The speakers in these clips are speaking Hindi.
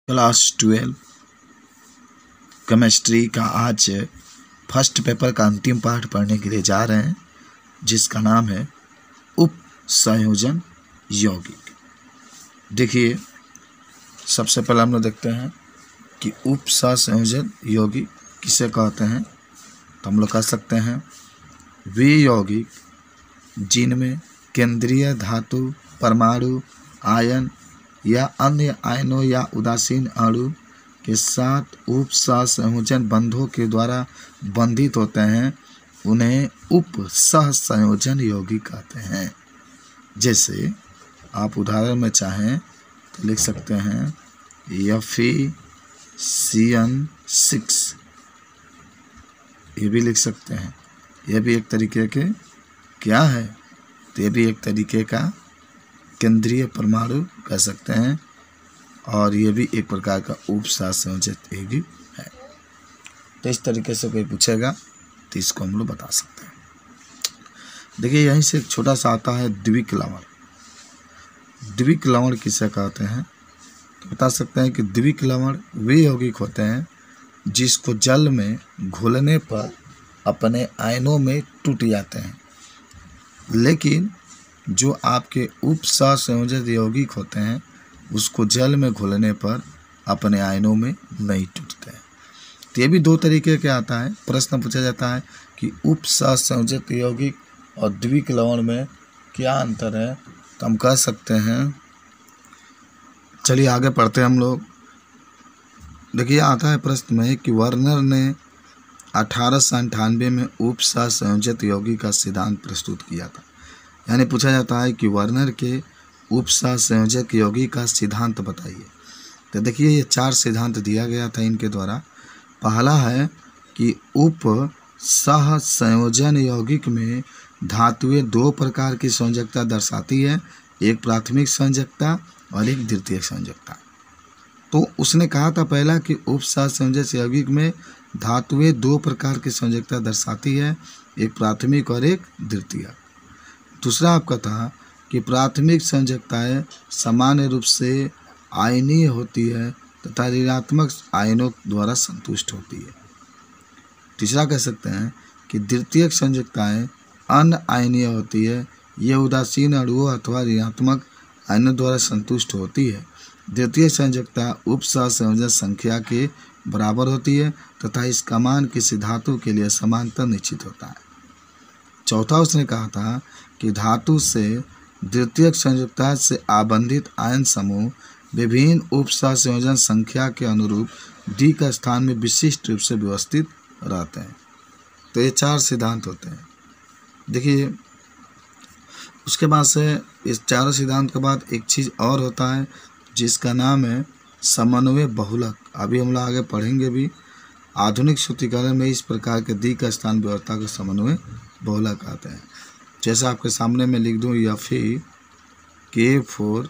क्लास 12 केमिस्ट्री का आज फर्स्ट पेपर का अंतिम पाठ पढ़ने के लिए जा रहे हैं, जिसका नाम है उपसंयोजन यौगिक। देखिए, सबसे पहले हम लोग देखते हैं कि उपसंयोजन यौगिक किसे कहते हैं। तो हम लोग कह सकते हैं वे यौगिक जिनमें केंद्रीय धातु, परमाणु, आयन या अन्य आयनों या उदासीन अणु के साथ उपसंयोजन बंधों के द्वारा बंधित होते हैं, उन्हें उपसंयोजन यौगिक कहते हैं। जैसे आप उदाहरण में चाहें तो लिख सकते हैं FeCN6, ये भी लिख सकते हैं। यह भी एक तरीके के क्या है, तो ये भी एक तरीके का केंद्रीय परमाणु कह सकते हैं, और ये भी एक प्रकार का उपसंयोजक यौगिक है। तो इस तरीके से कोई पूछेगा तो इसको हम लोग बता सकते हैं। देखिए, यहीं से एक छोटा सा आता है द्विक लवण। द्विक लवण किसे कहते हैं, तो बता सकते हैं कि द्विक लवण वे यौगिक होते हैं जिसको जल में घुलने पर अपने आयनों में टूट जाते हैं, लेकिन जो आपके उपसंयोजक यौगिक होते हैं उसको जल में घुलने पर अपने आयनों में नहीं टूटते हैं। तो ये भी दो तरीके के आता है। प्रश्न पूछा जाता है कि उपसंयोजक यौगिक और द्विक लवण में क्या अंतर है, तो हम कह सकते हैं, चलिए आगे पढ़ते हैं हम लोग। देखिए, आता है प्रश्न में कि वर्नर ने 1898 में उपसंयोजक यौगिक का सिद्धांत प्रस्तुत किया था। यानी पूछा जाता है कि वर्नर के उपसंयोजक यौगिक का सिद्धांत बताइए। तो देखिए, ये 4 सिद्धांत दिया गया था इनके द्वारा। पहला है कि उपसंयोजन यौगिक में धातुएं 2 प्रकार की संयोजकता दर्शाती है, एक प्राथमिक संयोजकता और एक द्वितीयक संयोजकता। तो उसने कहा था पहला कि उपसंयोजक यौगिक में धातुएं 2 प्रकार की संयोजकता दर्शाती है, एक प्राथमिक और एक द्वितीयक। दूसरा आपका था कि प्राथमिक संयोजकताएं सामान्य रूप से आयनीय होती है तथा ऋणात्मक आयनों द्वारा संतुष्ट होती है। तीसरा कह सकते हैं कि द्वितीयक संयोजकताएं अन आयनीय होती है, ये उदासीन अणुओं अथवा ऋणात्मक आयनों द्वारा संतुष्ट होती है। द्वितीय संयोजकता उपसंयोजक संख्या के बराबर होती है तथा इसका मान किसी धातु के लिए समांतर निश्चित होता है। चौथा उसने कहा था कि धातु से द्वितीयक संयोजकता से आबंधित आयन समूह विभिन्न उपसंयोजन संख्या के अनुरूप डी का स्थान में विशिष्ट रूप से व्यवस्थित रहते हैं। तो ये 4 सिद्धांत होते हैं। देखिए, उसके बाद से इस चारों सिद्धांत के बाद एक चीज़ और होता है जिसका नाम है समन्वय बहुलक। अभी हम लोग आगे पढ़ेंगे भी। आधुनिक सूत्रीकरण में इस प्रकार के दी का स्थान व्यवस्था को समन्वय बहुलक कहते हैं। जैसे आपके सामने मैं लिख दूँ Fe(K4)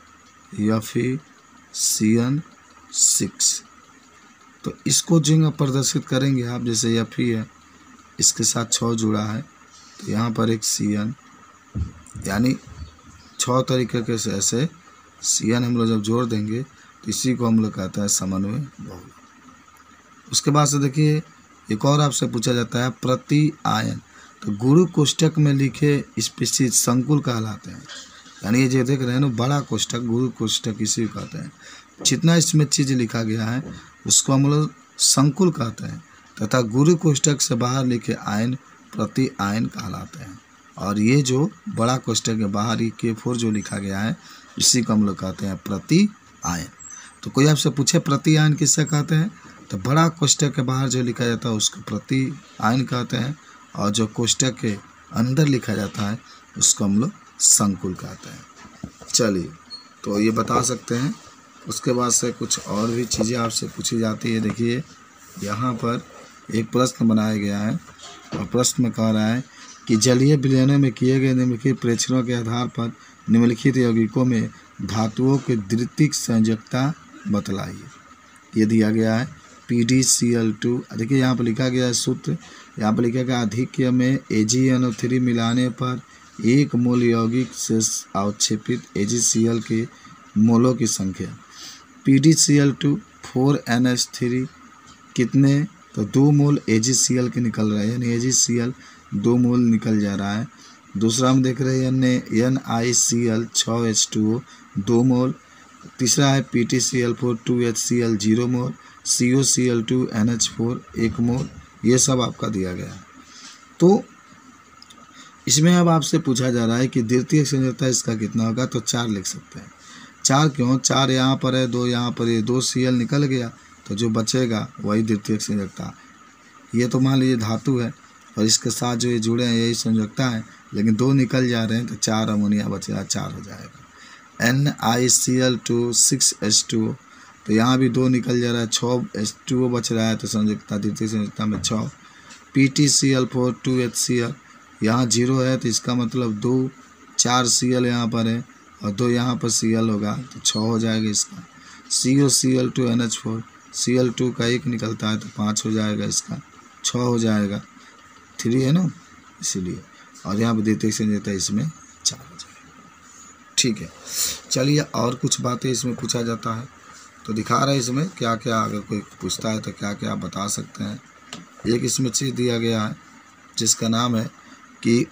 FeCN6, तो इसको जो प्रदर्शित करेंगे आप, जैसे Fe है, इसके साथ 6 जुड़ा है, तो यहाँ पर एक Cn, यानी 6 तरीके के से ऐसे Cn हम लोग जब जोड़ देंगे तो इसी को हम लोग कहते हैं समन्वय बहुलक। उसके बाद से देखिए, एक और आपसे पूछा जाता है प्रति आयन। तो गुरु कोष्टक में लिखे स्पीशीज संकुल कहलाते हैं। यानी ये जो देख रहे हैं ना, बड़ा कोष्टक, गुरु कोष्टक इसी को कहते हैं। जितना इसमें चीज़ लिखा गया है उसको हम लोग संकुल कहते हैं, तथा गुरु कोष्टक से बाहर लिखे आयन प्रति आयन कहलाते हैं। और ये जो बड़ा कोष्टक के बाहर ही K4 जो लिखा गया है, इसी को हम लोग कहते हैं प्रति आयन। तो कोई आपसे पूछे प्रति आयन किससे कहते हैं, तो बड़ा कोष्टक के बाहर जो लिखा जाता है उसको प्रति आयन कहते हैं, और जो कोष्टक के अंदर लिखा जाता है उसको हम लोग संकुल कहते हैं। चलिए, तो ये बता सकते हैं। उसके बाद से कुछ और भी चीज़ें आपसे पूछी जाती है। देखिए, यहाँ पर एक प्रश्न बनाया गया है और प्रश्न में कह रहा है कि जलीय विलयनों में किए गए निम्नलिखित प्रेक्षणों के आधार पर निम्नलिखित यौगिकों में धातुओं के द्वितीयक संयोजकता बतलाइए। ये दिया गया है PdCl2। देखिए, यहाँ पर लिखा गया है सूत्र, यहाँ पर लिखा गया अधिक्य में AgNO3 मिलाने पर 1 मोल यौगिक से अवक्षेपित AgCl के मोलों की संख्या। PdCl2 4NH3 कितने, तो 2 मोल AgCl के निकल रहा है, यानी AgCl 2 मोल निकल जा रहा है। दूसरा हम देख रहे हैं NiCl 6H2O 2 मोल। तीसरा है PtCl4 2HCl 0 मोल, COCl2 NH4 1 मोल। ये सब आपका दिया गया है। तो इसमें अब आपसे पूछा जा रहा है कि द्वितीयक संयोजकता इसका कितना होगा, तो 4 लिख सकते हैं। 4 क्यों, 4 यहाँ पर है, 2 यहाँ पर, ये 2 Cl निकल गया, तो जो बचेगा वही द्वितीयक संयोजकता। ये तो मान लीजिए धातु है और इसके साथ जो ये जुड़े हैं यही संयोजकता है, लेकिन 2 निकल जा रहे हैं तो 4 अमोनिया बचेगा, 4 हो जाएगा। NiCl2 6H2O, तो यहाँ भी 2 निकल जा रहा है, 6H2O बच रहा है, तो संयोजकता द्वितीय संयोजकता में 6। PtCl4 2HCl, यहाँ 0 है तो इसका मतलब 2 4 Cl यहाँ पर है और 2 यहाँ पर Cl होगा, तो 6 हो जाएगा इसका। COCl2 NH4, Cl2 का 1 निकलता है तो 5 हो जाएगा, इसका 6 हो जाएगा, 3 है ना इसीलिए, और यहाँ पर द्वितीयक संयोजकता इसमें 4 हो जाएगा। ठीक है, चलिए और कुछ बातें इसमें पूछा जाता है तो दिखा रहा है इसमें क्या क्या, अगर कोई पूछता है तो क्या क्या आप बता सकते हैं। एक इसमें चीज़ दिया गया है जिसका नाम है कि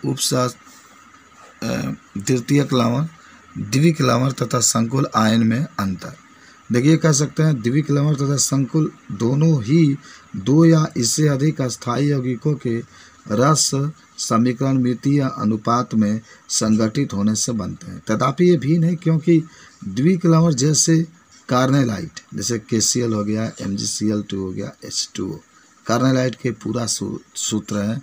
द्वितीयक लवण, द्विक लवण तथा संकुल आयन में अंतर। देखिए कह सकते हैं द्विक लवण तथा संकुल दोनों ही 2 या इससे अधिक अस्थायी यौगिकों के रस समीकरण मितीय अनुपात में संगठित होने से बनते हैं। तथापि ये भिन्न है क्योंकि द्विक लवण जैसे कार्नेलाइट, जैसे KCl हो गया, MgCl2 हो गया, H2O, कार्नेलाइट के पूरा सूत्र है।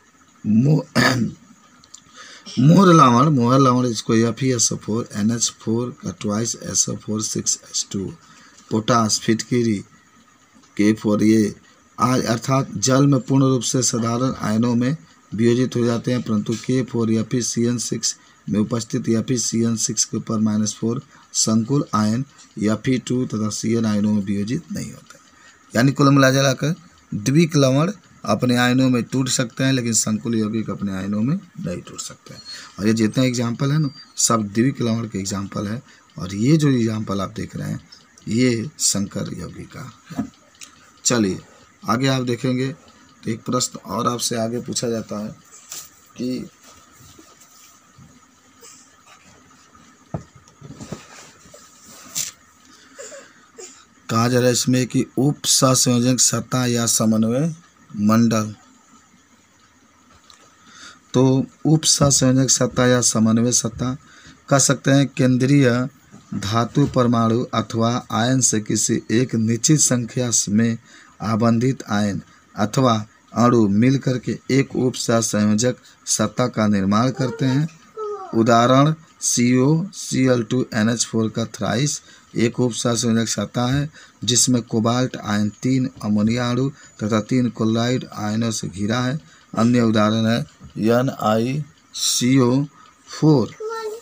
मोहर लवण इसको FeSO4 NH4 का twice SO4 6H2O, potash फिटकिरी K4, ये अर्थात जल में पूर्ण रूप से साधारण आयनों में वियोजित हो जाते हैं, परंतु K4 FeCN6 में उपस्थित FeCN6 के ऊपर -4 संकुल आयन Fe2 तथा Cn आयनों में वियोजित नहीं होते। यानी कुल मिला कर द्विक लवण अपने आयनों में टूट सकते हैं, लेकिन संकुल यौगिक अपने आयनों में नहीं टूट सकते हैं। और ये जितने एग्जाम्पल है ना, सब द्विक लवण के एग्जाम्पल है, और ये जो एग्जाम्पल आप देख रहे हैं ये संकर यौगिक का है। चलिए आगे आप देखेंगे तो एक प्रश्न और आपसे आगे पूछा जाता है कि कहा जा रहा है इसमें कि उप सहसंयोजक सतह या समन्वय मंडल। तो उप सहसंयोजक सतह या समन्वय सतह कह सकते हैं केंद्रीय धातु परमाणु अथवा आयन से किसी एक निश्चित संख्या में आबंधित आयन अथवा अणु मिलकर के एक उप सहसंयोजक सतह का निर्माण करते हैं। उदाहरण COCl2 NH4 का थ्राइस एक उप सहसंयोजक सतह है जिसमें कोबाल्ट आयन 3 अमोनिया अणु तथा 3 क्लोराइड आयनों से घिरा है। अन्य उदाहरण है NiCO4।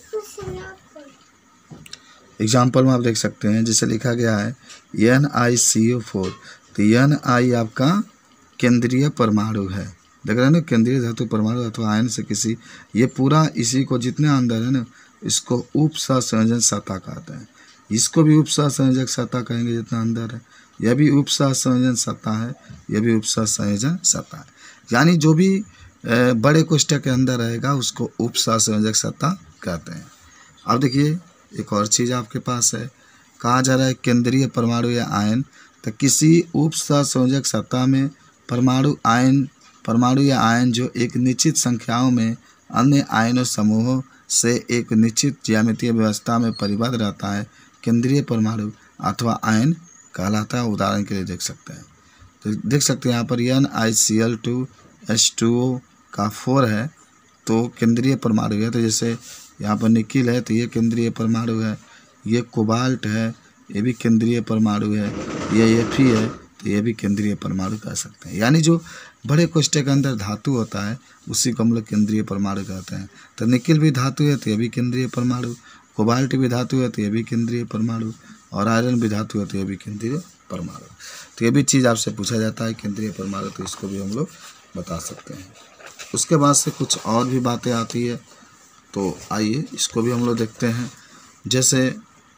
एग्जाम्पल में आप देख सकते हैं जिसे लिखा गया है NiCO4, तो Ni आपका केंद्रीय परमाणु है, देख रहे हैं ना, केंद्रीय धातु परमाणु अथवा आयन से किसी, ये पूरा इसी को जितने अंदर है ना इसको उप सहसंयोजक सतह कहते हैं। इसको भी उप सहसंयोजक सतह कहेंगे जितना अंदर है, यह भी उप सहसंयोजक सतह है, यह भी उप सहसंयोजक सतह है। यानी जो भी बड़े कोष्ठक के अंदर रहेगा उसको उप सहसंयोजक सतह कहते हैं। अब देखिए एक और चीज़ आपके पास है, कहा जा रहा है केंद्रीय परमाणु या आयन, तो किसी उप सहसंयोजक सतह में परमाणु या आयन जो एक निश्चित संख्याओं में अन्य आयनों समूहों से एक निश्चित ज्यामितीय व्यवस्था में परिबद्ध रहता है, केंद्रीय परमाणु अथवा आयन कहलाता है। उदाहरण के लिए देख सकते हैं, तो देख सकते हैं यहाँ पर NiCl2 H2O का 4 है तो केंद्रीय परमाणु है। तो जैसे यहाँ पर निकिल है तो ये केंद्रीय परमाणु है, ये कोबाल्ट है ये भी केंद्रीय परमाणु है, ये Fe है तो ये भी केंद्रीय परमाणु कह सकते हैं। यानी जो बड़े कोष्ठक के अंदर धातु होता है उसी को हम लोग केंद्रीय परमाणु कहते हैं। तो निकिल भी धातु है तो ये भी केंद्रीय परमाणु, कोबाल्ट भी धातु है तो ये भी केंद्रीय परमाणु, और आयरन भी धातु है तो ये भी केंद्रीय परमाणु। तो ये भी चीज़ आपसे पूछा जाता है केंद्रीय परमाणु, तो इसको भी हम लोग बता सकते हैं। उसके बाद से कुछ और भी बातें आती है, तो आइए इसको भी हम लोग देखते हैं। जैसे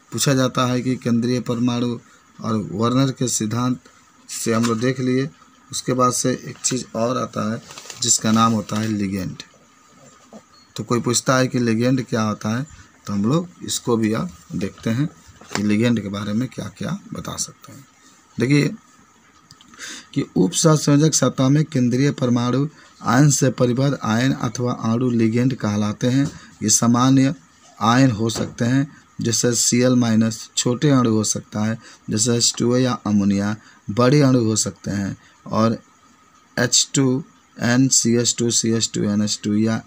पूछा जाता है कि केंद्रीय परमाणु और वर्नर के सिद्धांत से हम लोग देख लिए। उसके बाद से एक चीज़ और आता है जिसका नाम होता है लिगेंड। तो कोई पूछता है कि लिगेंड क्या होता है, तो हम लोग इसको भी आप देखते हैं कि लिगेंड के बारे में क्या क्या बता सकते हैं। देखिए कि उप सहसंयोजक सतह में केंद्रीय परमाणु आयन से परिबद्ध आयन अथवा अणु लिगेंड कहलाते हैं। ये सामान्य आयन हो सकते हैं जैसे Cl- छोटे अणु हो सकता है जैसे H2O या अमोनिया, बड़े अणु हो सकते हैं और H2NCH2CH2NH2 या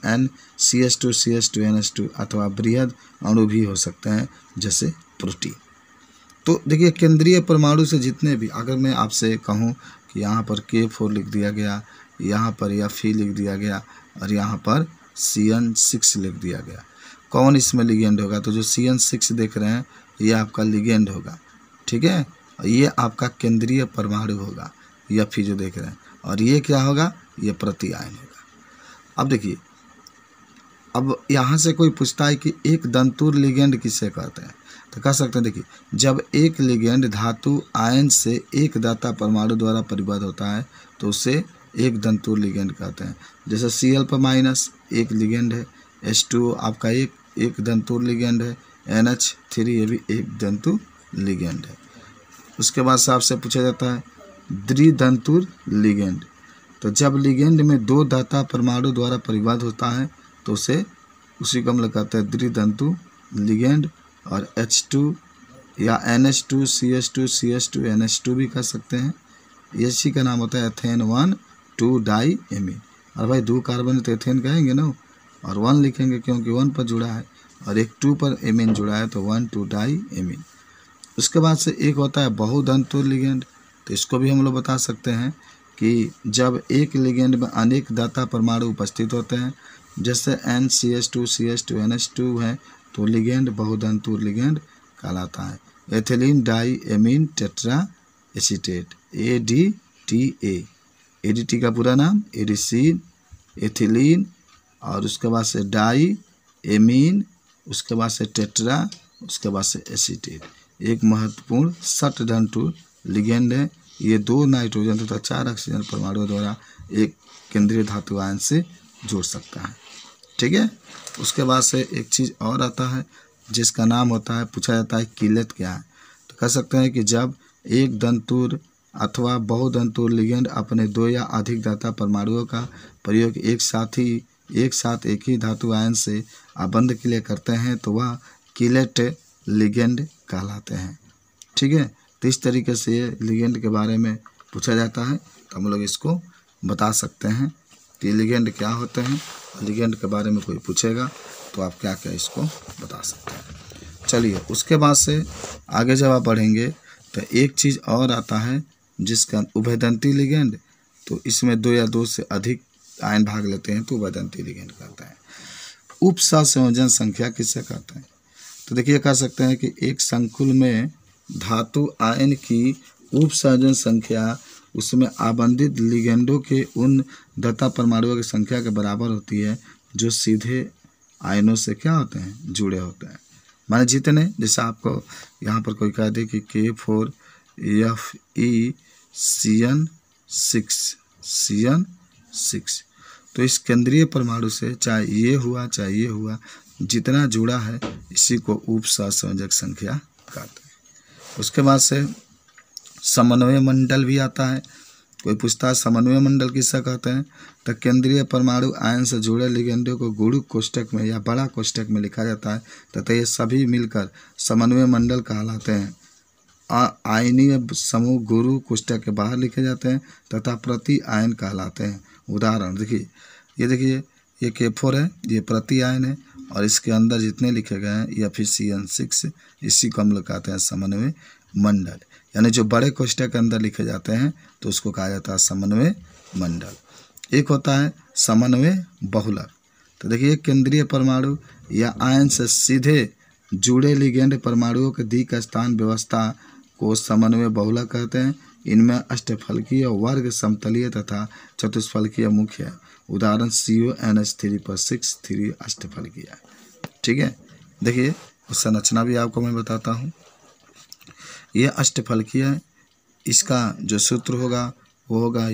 NCH2CH2NH2 अथवा बृहद अणु भी हो सकते हैं जैसे प्रोटीन। तो देखिए केंद्रीय परमाणु से जितने भी, अगर मैं आपसे कहूँ कि यहाँ पर K4 लिख दिया गया, यहाँ पर Fe लिख दिया गया और यहाँ पर CN6 लिख दिया गया, कौन इसमें लिगेंड होगा? तो जो CN6 देख रहे हैं ये आपका लिगेंड होगा, ठीक है। ये आपका केंद्रीय परमाणु होगा, Fe जो देख रहे हैं, और ये क्या होगा? ये प्रति आयन होगा। अब देखिए, अब यहाँ से कोई पूछता है कि एक दंतुर लिगेंड किसे कहते हैं, तो कह सकते हैं देखिए, जब एक लिगेंड धातु आयन से एक दाता परमाणु द्वारा परिबद्ध होता है तो उसे एक दंतुर लिगेंड कहते हैं। जैसे Cl एक लिगेंड है, H2O आपका एक दंतुर लिगेंड है, NH3 ये भी एक दंतुर लिगेंड है। उसके बाद से आपसे पूछा जाता है द्विदंतुर लिगेंड। तो जब लिगेंड में दो दाता परमाणु द्वारा परिबद्ध होता है तो उसे उसी को हम लोग कहते हैं द्विदंतु लिगेंड। और H2 या NH2 CH2 CH2 NH2 भी कह सकते हैं। इसी का नाम होता है एथेन 1,2 डाईएमीन। और भाई 2 कार्बन तो एथेन कहेंगे ना, और 1 लिखेंगे क्योंकि 1 पर जुड़ा है और एक 2 पर एमीन जुड़ा है तो 1,2 डाईएमीन। उसके बाद से एक होता है बहुदंतुर लिगेंड। तो इसको भी हम लोग बता सकते हैं कि जब एक लिगेंड में अनेक दाता परमाणु उपस्थित होते हैं जैसे NCH2 CH2 NH2 है तो लिगेंड बहुदंतुर लिगेंड कहलाता है। Ethylene diamine tetraacetate ADTA, ADT का पूरा नाम एडिसिन, एथिलीन, और उसके बाद से डाई एमीन, उसके बाद से टेट्रा, उसके बाद से एसीटेट। एक महत्वपूर्ण षटदंतुर लिगेंड है। ये 2 नाइट्रोजन तथा 4 ऑक्सीजन परमाणुओं द्वारा एक केंद्रीय धातु आयन से जुड़ सकता है, ठीक है। उसके बाद से एक चीज़ और आता है जिसका नाम होता है, पूछा जाता है किलेट क्या है, तो कह सकते हैं कि जब एक दंतुर अथवा बहुदंतुर लिगेंड अपने 2 या अधिक दाता परमाणुओं का प्रयोग एक साथ एक ही धातु आयन से आबंध के लिए करते हैं तो वह किलेट लिगेंड कहलाते हैं, ठीक है। तो इस तरीके से ये लिगेंड के बारे में पूछा जाता है, तो हम लोग इसको बता सकते हैं कि लिगेंड क्या होते हैं। लिगेंड के बारे में कोई पूछेगा तो आप क्या क्या इसको बता सकते हैं। चलिए उसके बाद से आगे जब आप बढ़ेंगे तो एक चीज़ और आता है जिसका उभयदंती लिगेंड। तो इसमें 2 या 2 से अधिक आयन भाग लेते हैं तो उभयदंती लिगेंड कहते हैं। उप सहसंयोजन संख्या किसे कहते हैं, तो देखिए कह सकते हैं कि एक संकुल में धातु आयन की उप सहसंयोजन संख्या उसमें आबंधित लिगेंडों के उन दाता परमाणुओं की संख्या के बराबर होती है जो सीधे आयनों से क्या होते हैं, जुड़े होते हैं। माने जितने, जैसे आपको यहाँ पर कोई कह दे कि K4 FeCN6 तो इस केंद्रीय परमाणु से चाहे ये हुआ जितना जुड़ा है इसी को उप सहसंयोजक संख्या कहते हैं। उसके बाद से समन्वय मंडल भी आता है। कोई पूछता है समन्वय मंडल किससे कहते हैं, तो केंद्रीय परमाणु आयन से जुड़े लिगेंडों को गुणु कोष्ठक में या बड़ा कोष्ठक में लिखा जाता है तथा ये सभी मिलकर समन्वय मंडल कहलाते हैं। आयनीय समूह गुरु कोष्ठक के बाहर लिखे जाते हैं तथा प्रति आयन कहलाते हैं। उदाहरण देखिए, ये K4 है, ये प्रति आयन है और इसके अंदर जितने लिखे गए हैं या फिर CN6, इसी को हम लोग कहते हैं समन्वय मंडल। यानी जो बड़े कोष्ठक के अंदर लिखे जाते हैं तो उसको कहा जाता है समन्वय मंडल। एक होता है समन्वय बहुलक। तो देखिए केंद्रीय परमाणु या आयन से सीधे जुड़े लिगेंड परमाणुओं के द्विक स्थान व्यवस्था को समन्वय बहुलक कहते हैं। इनमें अष्टफलकीय, वर्ग, समतलीय तथा चतुष्फलकीय मुख्य है। उदाहरण CONH3 पर 6 3 अष्टफलकीय है, ठीक है। देखिए और संरचना भी आपको मैं बताता हूँ। ये अष्टफलकीय है, इसका जो सूत्र होगा वो होगा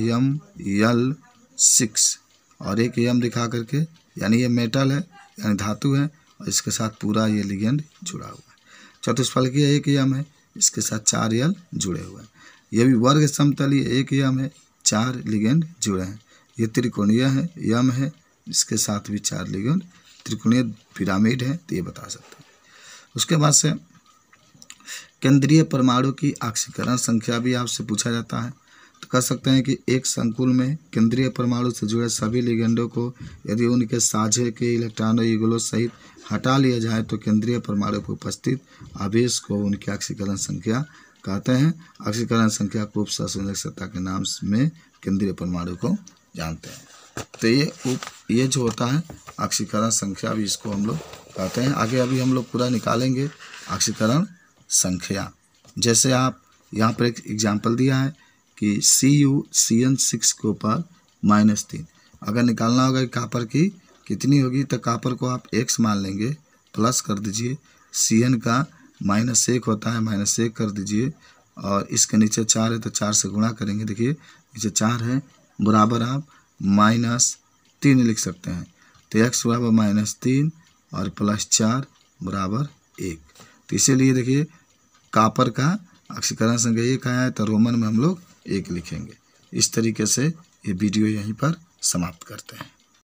Ml6 और एक M दिखा करके, यानी ये मेटल है यानी धातु है और इसके साथ पूरा ये लिगेंड जुड़ा हुआ है। चतुष्फलकीय एक M है, इसके साथ 4 L जुड़े हुए हैं। ये भी वर्ग समतलीय एक M है, 4 लिगेंड जुड़े हैं। ये त्रिकोणीय है, M है, इसके साथ भी 4 लिगेंड, त्रिकोणीय पिरामिड है, तो ये बता सकते हैं। उसके बाद से केंद्रीय परमाणु की ऑक्सीकरण संख्या भी आपसे पूछा जाता है। तो कह सकते हैं कि एक संकुल में केंद्रीय परमाणु से जुड़े सभी लिगेंडों को यदि उनके साझे के इलेक्ट्रॉनों युगलों सहित हटा लिया जाए तो केंद्रीय परमाणु पर उपस्थित आवेश को उनकी ऑक्सीकरण संख्या कहते हैं। ऑक्सीकरण संख्या को उप संयोजकता के नाम में केंद्रीय परमाणु को जानते हैं। तो ये जो होता है ऑक्सीकरण संख्या भी इसको हम लोग कहते हैं। आगे अभी हम लोग पूरा निकालेंगे ऑक्सीकरण संख्या। जैसे आप यहाँ पर एक एग्जाम्पल दिया है कि CuCN6 के ऊपर -3, अगर निकालना होगा कि कापर की कितनी होगी तो कापर को आप x मान लेंगे, प्लस कर दीजिए, Cn का -1 होता है, -1 कर दीजिए और इसके नीचे 4 है तो 4 से गुणा करेंगे। देखिए नीचे 4 है, बराबर आप -3 लिख सकते हैं। तो x बराबर -3 और +4 बराबर 1। तो इसीलिए देखिए कापर का ऑक्सीकरण संख्या 1 आया है तो रोमन में हम लोग 1 लिखेंगे। इस तरीके से ये वीडियो यहीं पर समाप्त करते हैं।